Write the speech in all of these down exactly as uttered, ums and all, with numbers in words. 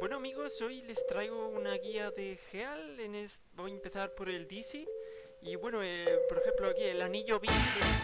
Bueno amigos, hoy les traigo una guía de Geal. En es... Voy a empezar por el D C. Y bueno, eh, por ejemplo aquí el anillo bis.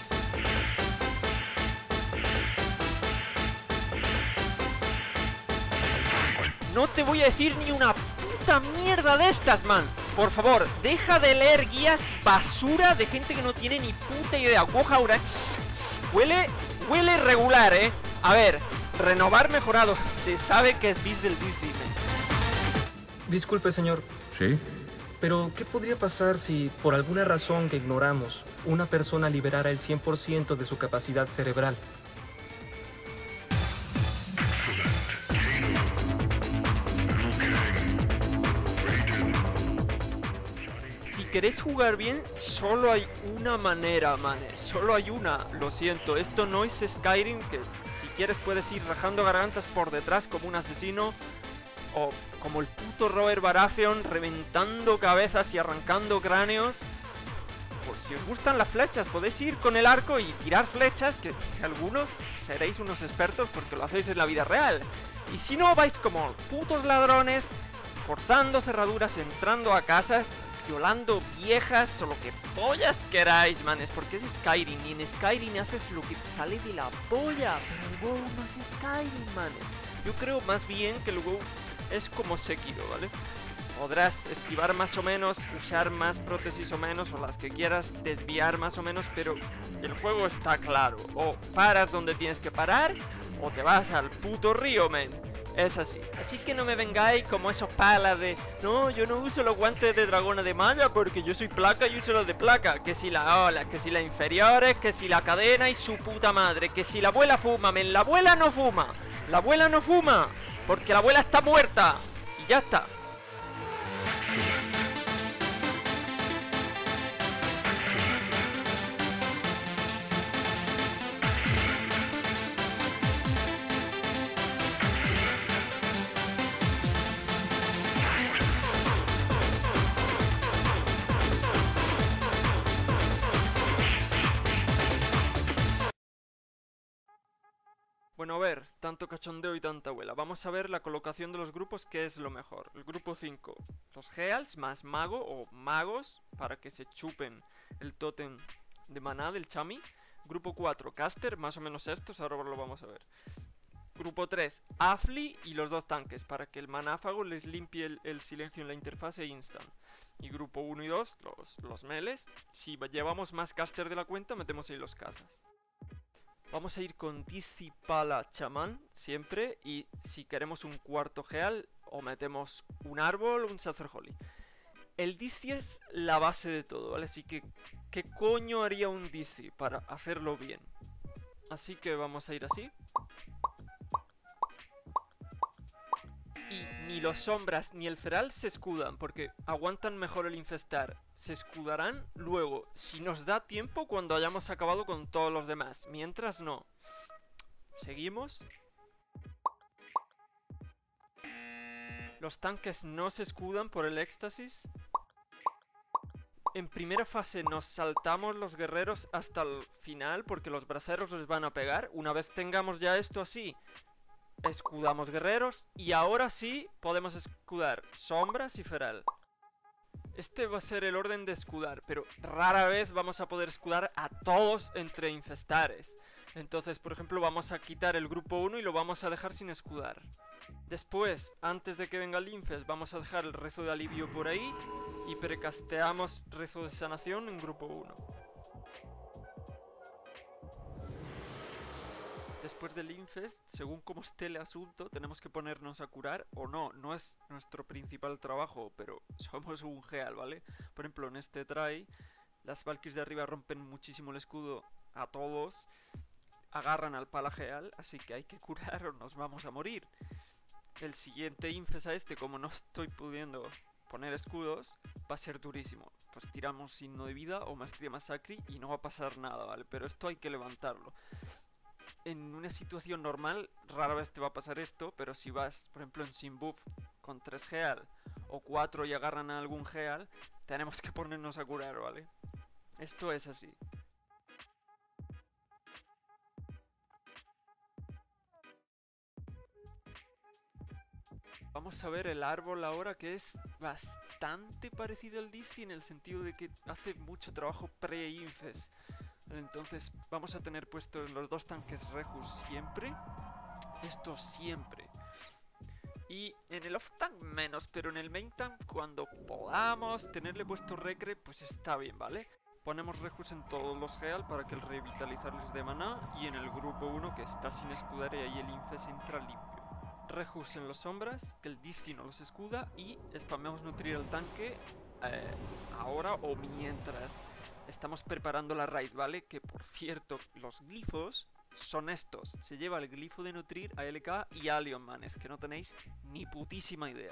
No te voy a decir ni una puta mierda de estas, man. Por favor, deja de leer guías basura de gente que no tiene ni puta idea. Wojaura. Huele, huele regular, eh. A ver, renovar mejorado. Se sabe que es bis del D C, man. Disculpe, señor, ¿Sí? pero ¿qué podría pasar si, por alguna razón que ignoramos, una persona liberara el cien por ciento de su capacidad cerebral? Si queréis jugar bien, solo hay una manera, manes. Solo hay una, lo siento. Esto no es Skyrim, que si quieres puedes ir rajando gargantas por detrás como un asesino. O como el puto Robert Baratheon, reventando cabezas y arrancando cráneos. Por si os gustan las flechas, podéis ir con el arco y tirar flechas, que, que algunos seréis unos expertos porque lo hacéis en la vida real. Y si no, vais como putos ladrones, forzando cerraduras, entrando a casas, violando viejas o lo que pollas queráis, manes, porque es Skyrim y en Skyrim haces lo que te sale de la polla. Pero el WoW no es Skyrim, manes. Yo creo más bien que el WoW es como Sekiro, ¿vale? Podrás esquivar más o menos, usar más prótesis o menos, o las que quieras, desviar más o menos, pero el juego está claro. O paras donde tienes que parar, o te vas al puto río, men. Es así. Así que no me vengáis como esos palas de no, yo no uso los guantes de dragona de malla porque yo soy placa y uso los de placa. Que si la ola, que si la inferiores, que si la cadena y su puta madre. Que si la abuela fuma, men. La abuela no fuma. La abuela no fuma. Porque la abuela está muerta. Y ya está. Bueno, a ver, tanto cachondeo y tanta abuela. Vamos a ver la colocación de los grupos, que es lo mejor. El grupo cinco, los Geals más mago o magos, para que se chupen el tótem de maná del chami. Grupo cuatro, caster, más o menos estos, ahora lo vamos a ver. Grupo tres, Afli y los dos tanques, para que el manáfago les limpie el, el silencio en la interfase instant. Y grupo uno y dos, los, los meles. Si llevamos más caster de la cuenta, metemos ahí los cazas. Vamos a ir con Discipala Chamán siempre. Y si queremos un cuarto Geal, o metemos un árbol o un Satherholy. El Disci es la base de todo, ¿vale? Así que, ¿qué coño haría un Disci para hacerlo bien? Así que vamos a ir así. Y ni los sombras ni el feral se escudan, porque aguantan mejor el infestar. Se escudarán luego, si nos da tiempo, cuando hayamos acabado con todos los demás. Mientras no. Seguimos. Los tanques no se escudan por el éxtasis. En primera fase nos saltamos los guerreros hasta el final, porque los braceros les van a pegar. Una vez tengamos ya esto así, escudamos guerreros. Y ahora sí podemos escudar sombras y feral. Este va a ser el orden de escudar, pero rara vez vamos a poder escudar a todos entre infestares. Entonces, por ejemplo, vamos a quitar el grupo uno y lo vamos a dejar sin escudar. Después, antes de que venga el infest, vamos a dejar el rezo de alivio por ahí. Y precasteamos rezo de sanación en grupo uno. Después del infest, según como esté el asunto, tenemos que ponernos a curar o no. No es nuestro principal trabajo, pero somos un Geal, ¿vale? Por ejemplo, en este try, las Valkyries de arriba rompen muchísimo el escudo a todos. Agarran al pala Geal, así que hay que curar o nos vamos a morir. El siguiente infest a este, como no estoy pudiendo poner escudos, va a ser durísimo. Pues tiramos signo de vida o maestría masacre y no va a pasar nada, ¿vale? Pero esto hay que levantarlo. En una situación normal, rara vez te va a pasar esto, pero si vas, por ejemplo, en sin buff con tres Geal o cuatro y agarran a algún Geal, tenemos que ponernos a curar, ¿vale? Esto es así. vamos a ver el árbol ahora, que es bastante parecido al Dizzy en el sentido de que hace mucho trabajo pre-Infest. Entonces vamos a tener puestos los dos tanques Rejus siempre. Esto siempre. Y en el off-tank menos, pero en el main-tank cuando podamos tenerle puesto Recre, pues está bien, ¿vale? Ponemos Rejus en todos los Real para que el revitalizarles de maná. Y en el grupo uno que está sin escudar y ahí el Infest entra limpio. Rejus en las sombras, que el Dizzy no los escuda. Y spamemos nutrir el tanque eh, ahora o mientras estamos preparando la raid, ¿vale? Que por cierto, los glifos son estos. Se lleva el glifo de nutrir a L K y a Leon Man. Es que no tenéis ni putísima idea.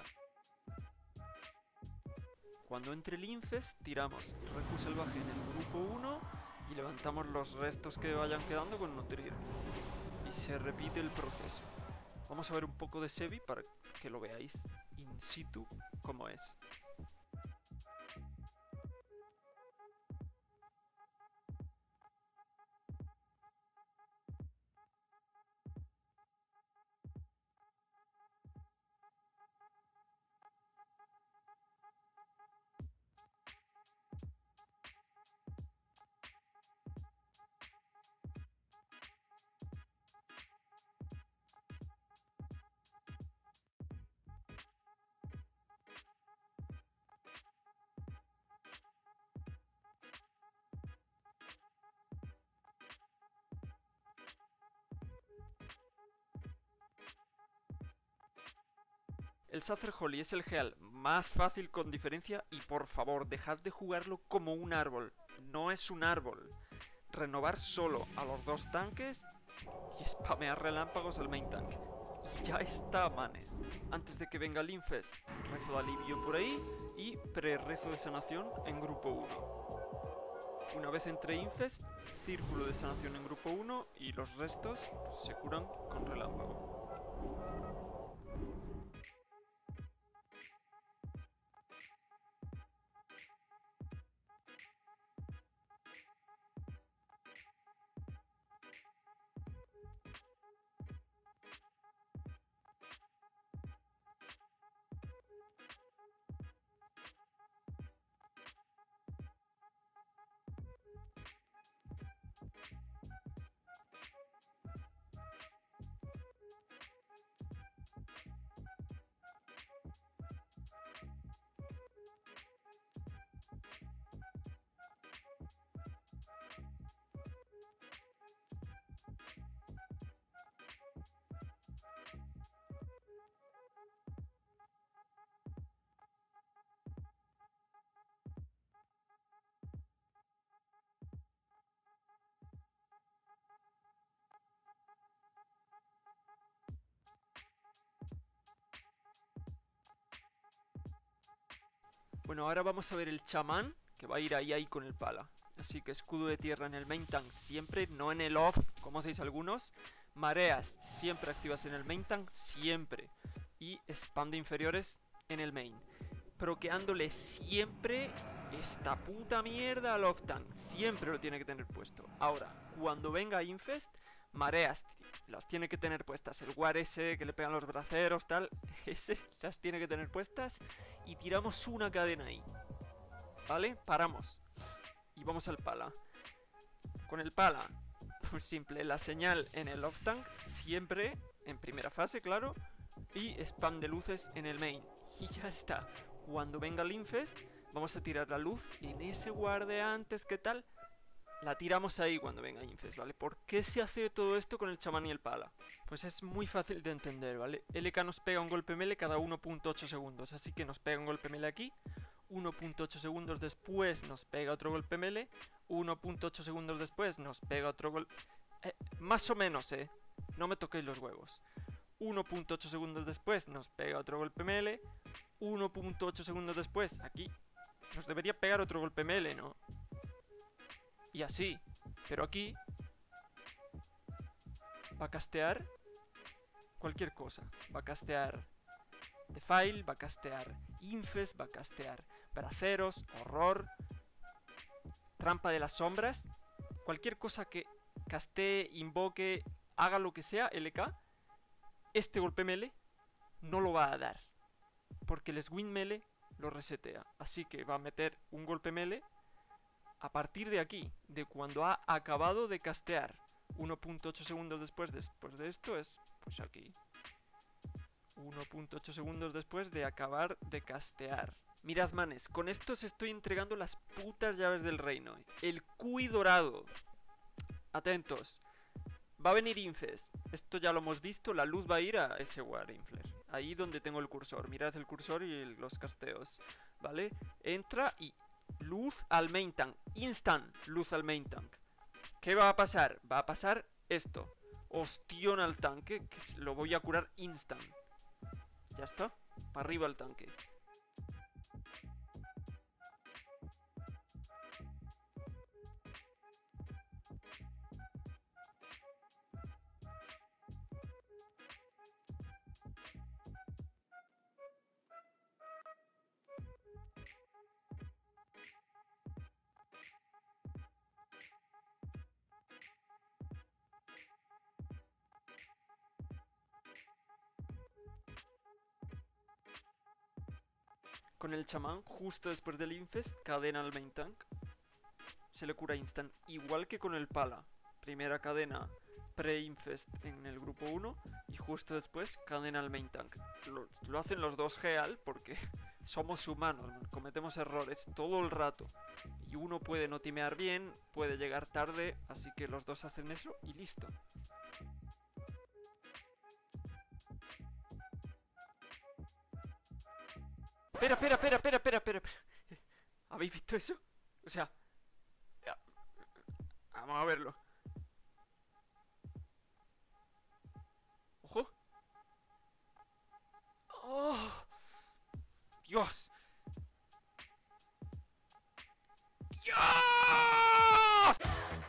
Cuando entre el Infest, tiramos Rejus salvaje en el grupo uno y levantamos los restos que vayan quedando con nutrir. Y se repite el proceso. Vamos a ver un poco de Sevi para que lo veáis in situ cómo es. El Sather Holy es el Heal más fácil con diferencia y por favor dejad de jugarlo como un árbol. No es un árbol. Renovar solo a los dos tanques y spamear relámpagos al main tank. Y ya está, manes. Antes de que venga el Infest, rezo de alivio por ahí y pre-rezo de sanación en grupo uno. Una vez entre Infest, círculo de sanación en grupo uno y los restos pues, se curan con relámpago. Bueno, ahora vamos a ver el chamán, que va a ir ahí ahí con el pala. Así que escudo de tierra en el main tank siempre, no en el off, como hacéis algunos. Mareas siempre activas en el main tank, siempre. Y spam de inferiores en el main. Proqueándole siempre esta puta mierda al off tank. Siempre lo tiene que tener puesto. Ahora, cuando venga Infest, mareas las tiene que tener puestas. El War ese que le pegan los braceros, tal, ese las tiene que tener puestas. Y tiramos una cadena ahí, ¿vale? Paramos y vamos al pala. Con el pala, pues simple, la señal en el off tank siempre en primera fase, claro. Y spam de luces en el main. Y ya está. Cuando venga el Infest, vamos a tirar la luz en ese guarde antes, ¿qué tal? La tiramos ahí cuando venga Infest, ¿vale? ¿Por qué se hace todo esto con el chamán y el pala? Pues es muy fácil de entender, ¿vale? L K nos pega un golpe melee cada uno punto ocho segundos, así que nos pega un golpe melee aquí, uno punto ocho segundos después nos pega otro golpe melee, uno punto ocho segundos después nos pega otro golpe... Eh, más o menos, ¿eh? No me toquéis los huevos. uno punto ocho segundos después nos pega otro golpe melee, uno punto ocho segundos después, aquí, nos debería pegar otro golpe melee, ¿no? Y así, pero aquí va a castear cualquier cosa. Va a castear Defile, va a castear Infest, va a castear Braceros, Horror, Trampa de las Sombras. Cualquier cosa que castee, invoque, haga lo que sea, L K, este golpe melee no lo va a dar. porque el swing melee lo resetea. Así que va a meter un golpe melee a partir de aquí, de cuando ha acabado de castear. uno punto ocho segundos después, después de esto es, pues aquí. uno punto ocho segundos después de acabar de castear. Mirad, manes, con esto os estoy entregando las putas llaves del reino. El Q dorado. Atentos. Va a venir Infest. Esto ya lo hemos visto. La luz va a ir a ese War Infler. Ahí donde tengo el cursor. Mirad el cursor y el- los casteos. ¿Vale? Entra y luz al main tank. Instant luz al main tank. ¿Qué va a pasar? Va a pasar esto. Ostión al tanque, que lo voy a curar instant. Ya está. Para arriba el tanque. Con el chamán, justo después del Infest, cadena al main tank. Se le cura instant. Igual que con el pala. Primera cadena pre-Infest en el grupo uno. Y justo después, cadena al main tank. Lo, lo hacen los dos Geal porque somos humanos. Cometemos errores todo el rato. Y uno puede no timear bien, puede llegar tarde. Así que los dos hacen eso y listo. Espera, espera, espera, espera, espera, espera. ¿Habéis visto eso? O sea... ya. Vamos a verlo. ¡Ojo! ¡Oh! ¡Dios! ¡Dios!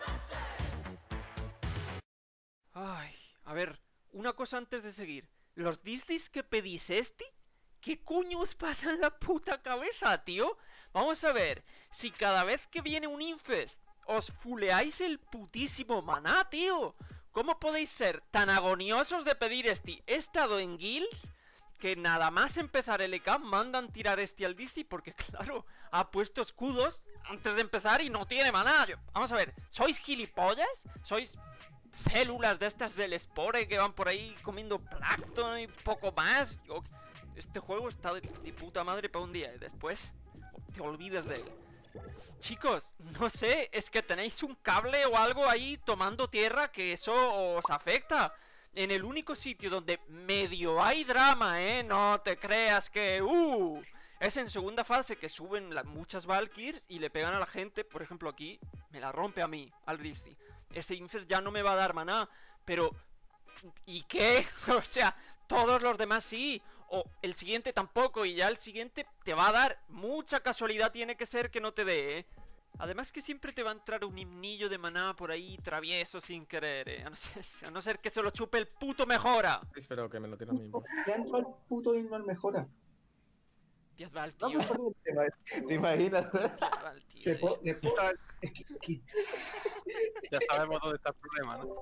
Ay, a ver, una cosa antes de seguir. ¿Los distis que pedís este? ¿Qué coño os pasa en la puta cabeza, tío? Vamos a ver, si cada vez que viene un Infest os fuleáis el putísimo maná, tío. ¿Cómo podéis ser tan agoniosos de pedir este? He estado en guilds que nada más empezar el E K mandan tirar este al Disti porque, claro, ha puesto escudos antes de empezar y no tiene maná. Yo- Vamos a ver, ¿sois gilipollas? ¿Sois células de estas del Spore que van por ahí comiendo plancton y poco más? Yo- Este juego está de, de puta madre para un día y después te olvidas de él. Chicos, no sé, es que tenéis un cable o algo ahí tomando tierra que eso os afecta. En el único sitio donde medio hay drama, ¿eh? No te creas que... ¡Uh! Es en segunda fase que suben la- muchas Valkyries y le pegan a la gente. Por ejemplo, aquí me la rompe a mí, al Dizzy. Ese Infest ya no me va a dar maná, pero... ¿y qué? O sea, todos los demás sí. O el siguiente tampoco. Y ya el siguiente te va a dar. Mucha casualidad tiene que ser que no te dé, ¿eh? Además que siempre te va a entrar un himnillo de maná por ahí travieso sin querer, ¿eh? A no ser, a no ser que se lo chupe el puto mejora. Espero que me lo tire a mí. Ya entró el puto Inman mejora. Dios va el No, tío. pues, ¿te ima- ¿Te imaginas? Dios va el tío. Le eh. puedo- le Ya puedo- sabes, es que- que- ya sabemos dónde está el problema, ¿no?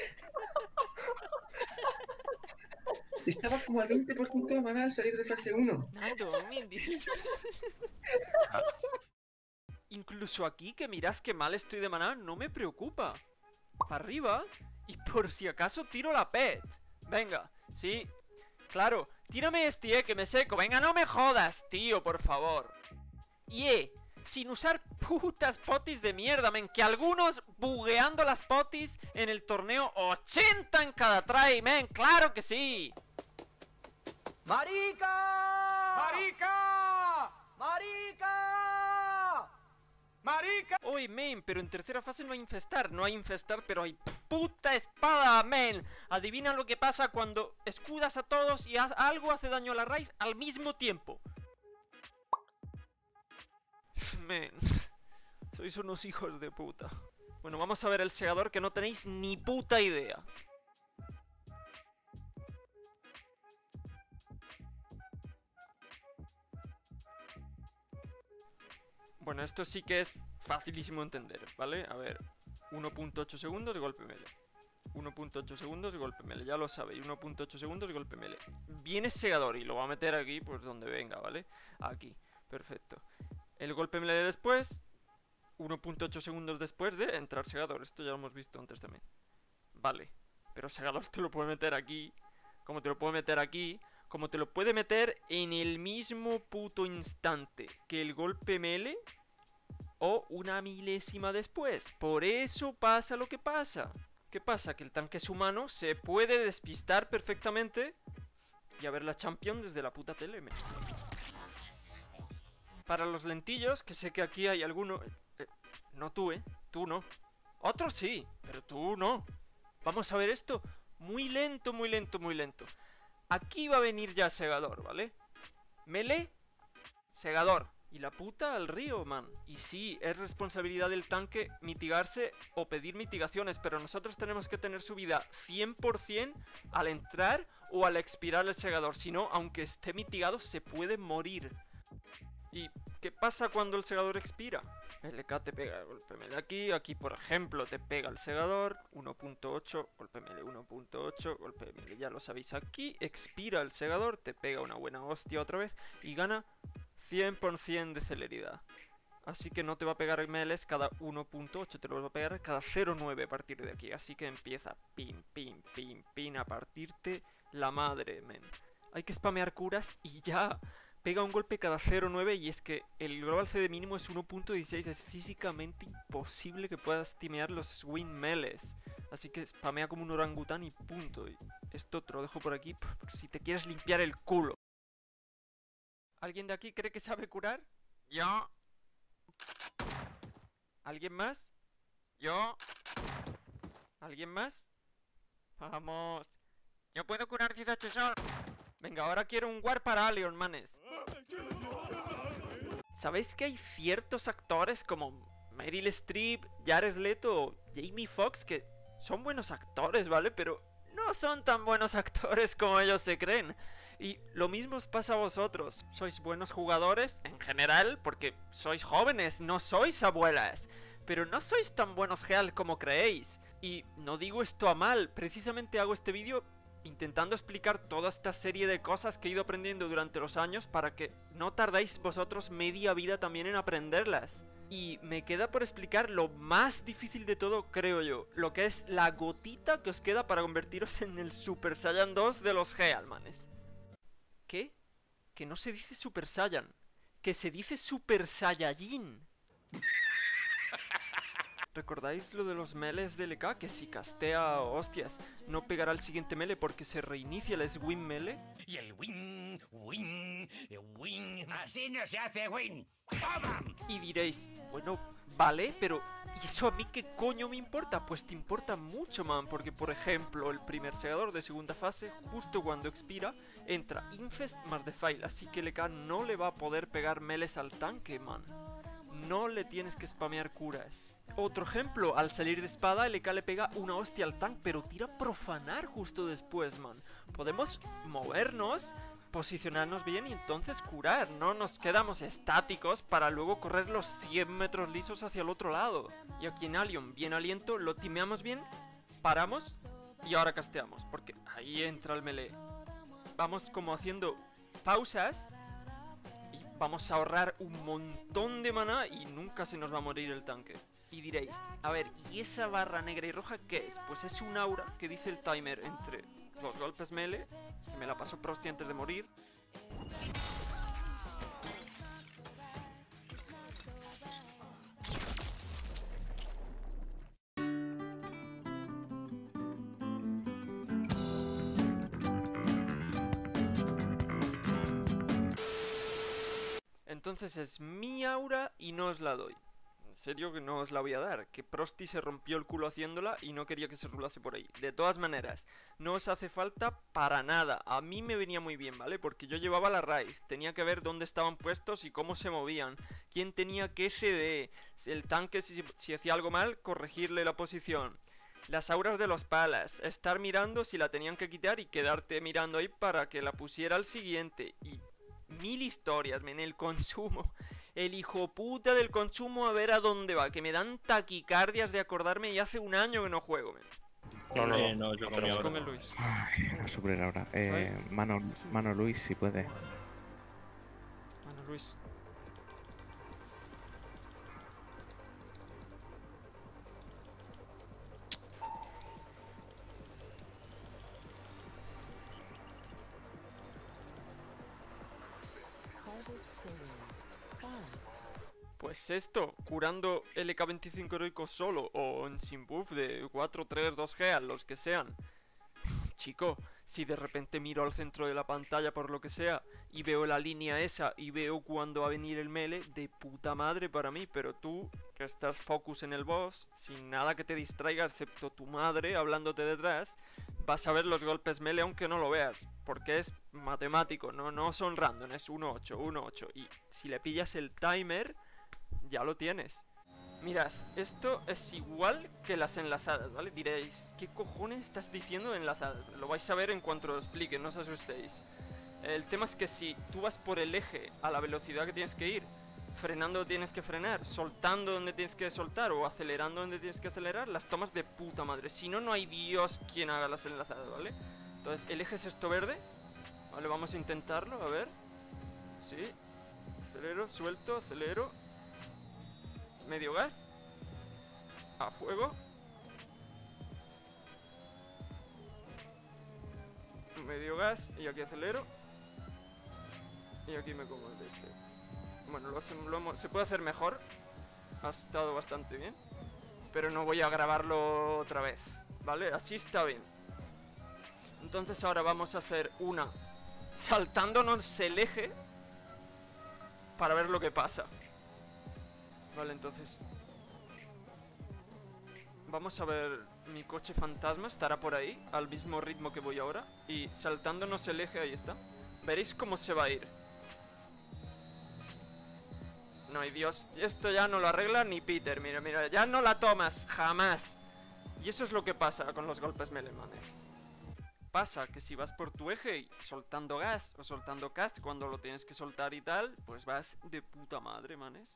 Estaba como al veinte por ciento de maná al salir de fase uno. Nando, Mindy. Incluso aquí, que mirás que mal estoy de maná, no me preocupa. Para arriba. Y por si acaso tiro la pet. Venga, sí. Claro, tírame este, eh, que me seco. Venga, no me jodas, tío, por favor. Y eh, sin usar putas potis de mierda, men. Que algunos bugueando las potis en el torneo ochenta en cada try, men. Claro que sí. ¡Marica! ¡Marica! ¡Marica! ¡Marica! Oye, men, pero en tercera fase no hay infestar. No hay infestar, pero hay puta espada, men. Adivina lo que pasa cuando escudas a todos y haz- algo hace daño a la raíz al mismo tiempo. Men, sois unos hijos de puta. Bueno, vamos a ver el segador que no tenéis ni puta idea. Bueno, esto sí que es facilísimo entender, ¿vale? A ver, uno punto ocho segundos de golpe melee. uno punto ocho segundos, golpe melee, ya lo sabéis, uno punto ocho segundos, golpe melee. Viene segador y lo va a meter aquí, pues donde venga, ¿vale? Aquí, perfecto. El golpe melee después, uno punto ocho segundos después de entrar segador. Esto ya lo hemos visto antes también. Vale, pero segador te lo puede meter aquí, como te lo puede meter aquí, como te lo puede meter en el mismo puto instante que el golpe melee o una milésima después. Por eso pasa lo que pasa. ¿Qué pasa? Que el tanque es humano, se puede despistar perfectamente y a ver la champion desde la puta tele. Me... Para los lentillos, que sé que aquí hay alguno... Eh, no tú, ¿eh? Tú no. Otros sí, pero tú no. Vamos a ver esto muy lento, muy lento, muy lento. Aquí va a venir ya segador, ¿vale? Melee, segador. Y la puta al río, man. Y sí, es responsabilidad del tanque mitigarse o pedir mitigaciones, pero nosotros tenemos que tener su vida cien por cien al entrar o al expirar el segador. Si no, aunque esté mitigado, se puede morir. ¿Y qué pasa cuando el segador expira? L K te pega el golpe melee aquí, aquí por ejemplo te pega el segador, uno punto ocho, golpe melee uno punto ocho, golpe melee, ya lo sabéis aquí, expira el segador, te pega una buena hostia otra vez y gana cien por cien de celeridad. Así que no te va a pegar melees cada uno punto ocho, te lo va a pegar cada cero punto nueve a partir de aquí. Así que empieza pin, pin, pin, pin a partirte la madre, men. Hay que spamear curas y ya. Pega un golpe cada cero punto nueve y es que el global C D mínimo es uno punto dieciséis. Es físicamente imposible que puedas timear los swing melees. Así que spamea como un orangután y punto. Y esto te lo dejo por aquí por si te quieres limpiar el culo. ¿Alguien de aquí cree que sabe curar? Yo. ¿Alguien más? Yo. ¿Alguien más? Vamos. Yo puedo curar dieciocho sol. Venga, ahora quiero un war para Alion, manes. ¿Sabéis que hay ciertos actores como Meryl Streep, Jared Leto o Jamie Foxx que son buenos actores, ¿vale? Pero no son tan buenos actores como ellos se creen. Y lo mismo os pasa a vosotros. Sois buenos jugadores en general porque sois jóvenes, no sois abuelas. Pero no sois tan buenos real como creéis. Y no digo esto a mal, precisamente hago este vídeo intentando explicar toda esta serie de cosas que he ido aprendiendo durante los años para que no tardéis vosotros media vida también en aprenderlas. Y me queda por explicar lo más difícil de todo, creo yo, lo que es la gotita que os queda para convertiros en el Super Saiyan dos de los Healmanes. ¿Qué? Que no se dice Super Saiyan, que se dice Super Saiyajin. ¿Recordáis lo de los melees de L K? Que si castea hostias, no pegará el siguiente melee porque se reinicia el swing melee. Y el win, win, win. Así no se hace win. ¡Toma! Y diréis, bueno, vale, pero ¿y eso a mí qué coño me importa? Pues te importa mucho, man, porque por ejemplo, el primer segador de segunda fase, justo cuando expira, entra Infest más Defile, así que L K no le va a poder pegar melees al tanque, man. No le tienes que spamear curas. Otro ejemplo, al salir de espada, L K le pega una hostia al tank, pero tira profanar justo después, man. Podemos movernos, posicionarnos bien y entonces curar. No nos quedamos estáticos para luego correr los cien metros lisos hacia el otro lado. Y aquí en Alion, bien aliento, lo timeamos bien, paramos y ahora casteamos, porque ahí entra el melee. Vamos como haciendo pausas y vamos a ahorrar un montón de maná y nunca se nos va a morir el tanque. Y diréis, a ver, ¿y esa barra negra y roja qué es? Pues es un aura que dice el timer entre los golpes melee, que me la paso prosti antes de morir. Entonces es mi aura y no os la doy. En serio que no os la voy a dar, que Prosti se rompió el culo haciéndola y no quería que se rulase por ahí. De todas maneras, no os hace falta para nada. A mí me venía muy bien, ¿vale? Porque yo llevaba la raíz, tenía que ver dónde estaban puestos y cómo se movían, quién tenía qué C D, el tanque si, si hacía algo mal, corregirle la posición. Las auras de los palas, estar mirando si la tenían que quitar y quedarte mirando ahí para que la pusiera al siguiente. Y mil historias, men, el consumo. El hijo puta del consumo, a ver a dónde va. Que me dan taquicardias de acordarme y hace un año que no juego, men. No, no, Eh, no, yo comí Pues ahora. come Luis. Ay, a suplir ahora. Eh, mano, mano Luis, si puede. Bueno, Luis. Pues esto, curando L K veinticinco heroico solo o en sin buff de cuatro, tres, dos G, a los que sean. Chico, si de repente miro al centro de la pantalla por lo que sea y veo la línea esa y veo cuándo va a venir el melee, de puta madre para mí, pero tú, que estás focus en el boss, sin nada que te distraiga excepto tu madre hablándote detrás, vas a ver los golpes melee aunque no lo veas, porque es matemático, no, no son random, es uno ocho, uno ocho, y si le pillas el timer, ya lo tienes. Mirad, esto es igual que las enlazadas, ¿vale? Diréis, ¿qué cojones estás diciendo de enlazadas? Lo vais a ver en cuanto lo explique, no os asustéis. El tema es que si tú vas por el eje a la velocidad que tienes que ir, frenando donde tienes que frenar, soltando donde tienes que soltar o acelerando donde tienes que acelerar, las tomas de puta madre. Si no, no hay Dios quien haga las enlazadas, ¿vale? Entonces, el eje es esto verde, ¿vale? Vamos a intentarlo, a ver. Sí. Acelero, suelto, acelero. Medio gas. A fuego. Medio gas. Y aquí acelero. Y aquí me como el de este. Bueno, lo, lo hemos, se puede hacer mejor. Ha estado bastante bien. Pero no voy a grabarlo otra vez, ¿vale? Así está bien. Entonces ahora vamos a hacer una saltándonos el eje para ver lo que pasa. Vale, entonces vamos a ver. Mi coche fantasma estará por ahí, al mismo ritmo que voy ahora. Y saltándonos el eje, ahí está. Veréis cómo se va a ir. No, y Dios, esto ya no lo arregla ni Peter. Mira, mira, ya no la tomas, jamás. Y eso es lo que pasa con los golpes melemanes. Pasa que si vas por tu eje y soltando gas o soltando cast cuando lo tienes que soltar y tal, pues vas de puta madre, manes.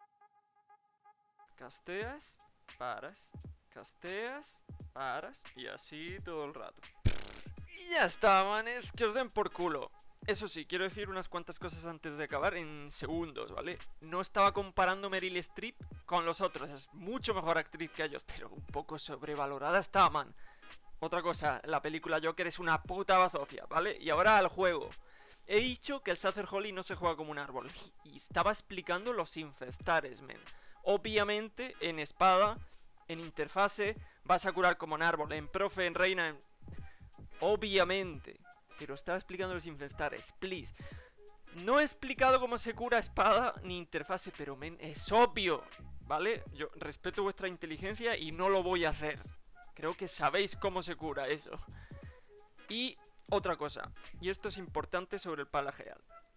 Casteas, paras, casteas, paras y así todo el rato. Y ya está, manes, que os den por culo. Eso sí, quiero decir unas cuantas cosas antes de acabar en segundos, ¿vale? No estaba comparando Meryl Streep con los otros, es mucho mejor actriz que ellos, pero un poco sobrevalorada está, man. Otra cosa, la película Joker es una puta bazofia, ¿vale? Y ahora al juego. He dicho que el Sather Holly no se juega como un árbol y estaba explicando los infestares, men. Obviamente, en espada, en interfase, vas a curar como en árbol, en profe, en reina, en... obviamente. Pero estaba explicando los infestares, please. No he explicado cómo se cura espada ni interfase, pero men, es obvio, ¿vale? Yo respeto vuestra inteligencia y no lo voy a hacer. Creo que sabéis cómo se cura eso. Y otra cosa, y esto es importante sobre el palajeal.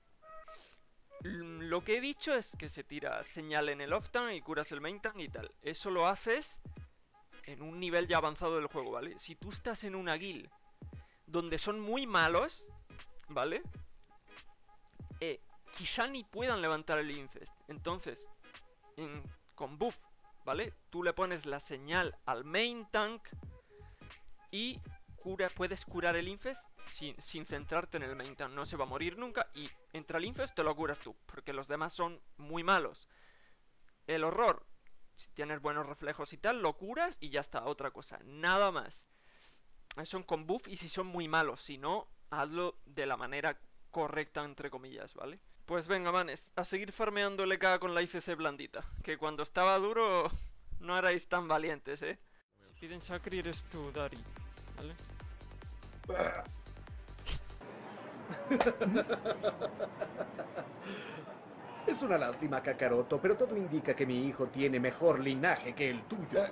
Lo que he dicho es que se tira señal en el off-tank y curas el main-tank y tal. Eso lo haces en un nivel ya avanzado del juego, ¿vale? Si tú estás en una guild donde son muy malos, ¿vale? Eh, quizá ni puedan levantar el infest. Entonces, en, con buff, ¿vale? Tú le pones la señal al main tank y cura, puedes curar el infest sin, sin centrarte en el main tank. No se va a morir nunca y entra el infest te lo curas tú, porque los demás son muy malos. El horror, si tienes buenos reflejos y tal, lo curas y ya está, otra cosa, nada más. Son con buff y si son muy malos, si no, hazlo de la manera correcta, entre comillas, ¿vale? Pues venga, manes, a seguir farmeando L K con la I C C blandita, que cuando estaba duro no erais tan valientes, ¿eh? Si piden Sacri eres tú, Dari, ¿vale? Es una lástima, Kakaroto, pero todo indica que mi hijo tiene mejor linaje que el tuyo.